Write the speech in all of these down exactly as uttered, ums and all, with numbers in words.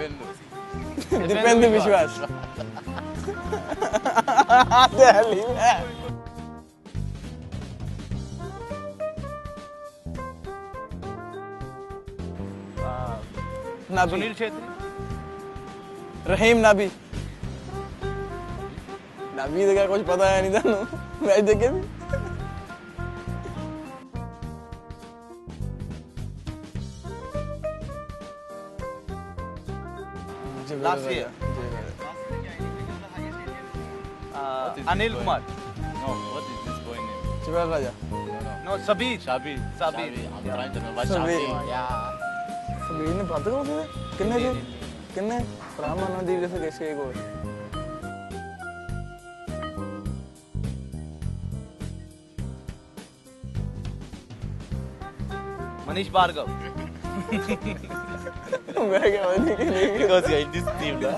दीपेंद्र विश्वास। दिल्ली में सुनील छेत्री, रहीम नाबी। नाबी तो क्या कुछ पता है नहीं था मैच देखे भी। Last year Anil Kumar. No, what is this boy name? चिवल Raja. No Sabir Shabir. Shabir. I'm trying to remember Shabir. Shabir. Yeah. Sabir ने पता कौन थे किन्ने थे किन्ने प्रामा नदी जैसे कैसे एक और मनीष भार्गव। मैं क्या बोलने के लिए Because you're in this team, ना?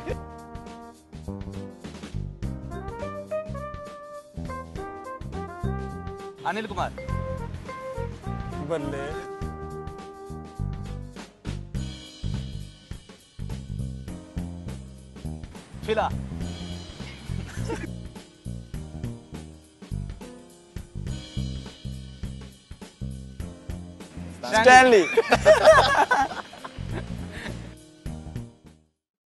अनिल कुमार। बल्ले फिला। स्टैनली।